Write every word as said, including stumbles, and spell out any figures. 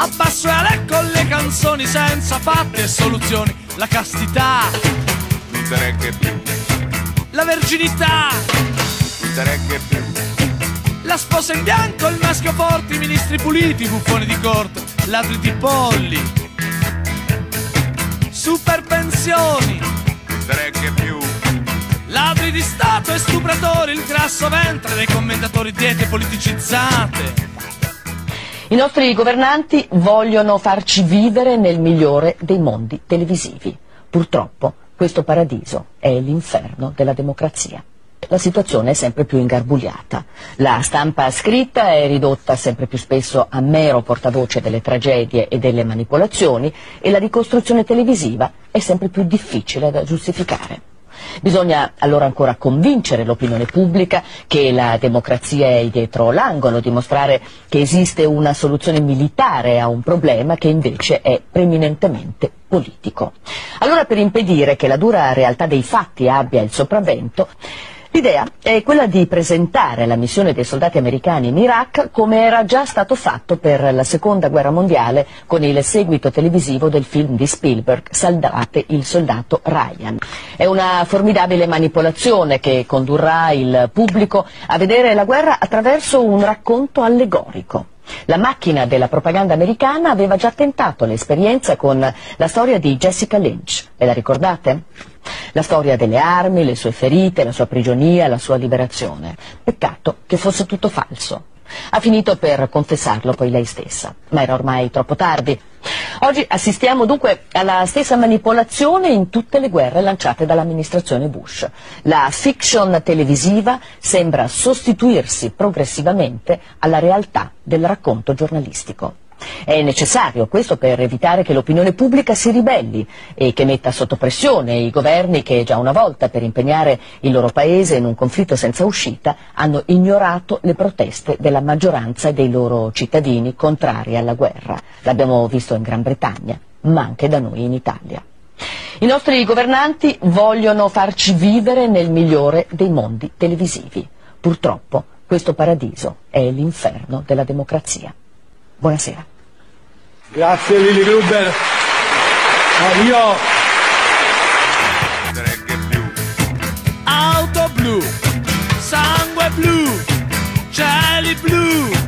Abbasso e Ale con le canzoni senza fatti e soluzioni. La castità, non te regge più. La verginità, non te regge più. La sposa in bianco, il maschio forte, i ministri puliti, buffoni di corte, ladri di polli, super pensioni, non te regge più. Ladri di Stato e stupratori, il grasso ventre dei commentatori, diete politicizzate. I nostri governanti vogliono farci vivere nel migliore dei mondi televisivi. Purtroppo questo paradiso è l'inferno della democrazia. La situazione è sempre più ingarbugliata. La stampa scritta è ridotta sempre più spesso a mero portavoce delle tragedie e delle manipolazioni e la ricostruzione televisiva è sempre più difficile da giustificare. Bisogna allora ancora convincere l'opinione pubblica che la democrazia è dietro l'angolo, dimostrare che esiste una soluzione militare a un problema che invece è preminentemente politico. Allora, per impedire che la dura realtà dei fatti abbia il sopravvento, l'idea è quella di presentare la missione dei soldati americani in Iraq come era già stato fatto per la seconda guerra mondiale con il seguito televisivo del film di Spielberg, Salvate il soldato Ryan. È una formidabile manipolazione che condurrà il pubblico a vedere la guerra attraverso un racconto allegorico. La macchina della propaganda americana aveva già tentato l'esperienza con la storia di Jessica Lynch. Ve la ricordate? La storia delle armi, le sue ferite, la sua prigionia, la sua liberazione. Peccato che fosse tutto falso. Ha finito per confessarlo poi lei stessa, ma era ormai troppo tardi. Oggi assistiamo dunque alla stessa manipolazione in tutte le guerre lanciate dall'amministrazione Bush. La fiction televisiva sembra sostituirsi progressivamente alla realtà del racconto giornalistico. È necessario questo per evitare che l'opinione pubblica si ribelli e che metta sotto pressione i governi che già una volta, per impegnare il loro paese in un conflitto senza uscita, hanno ignorato le proteste della maggioranza dei loro cittadini contrari alla guerra. L'abbiamo visto in Gran Bretagna, ma anche da noi in Italia. I nostri governanti vogliono farci vivere nel migliore dei mondi televisivi. Purtroppo questo paradiso è l'inferno della democrazia. Buonasera. Grazie Lili Gruber. No, io... non te regge più. Auto blu, sangue blu, cieli blu.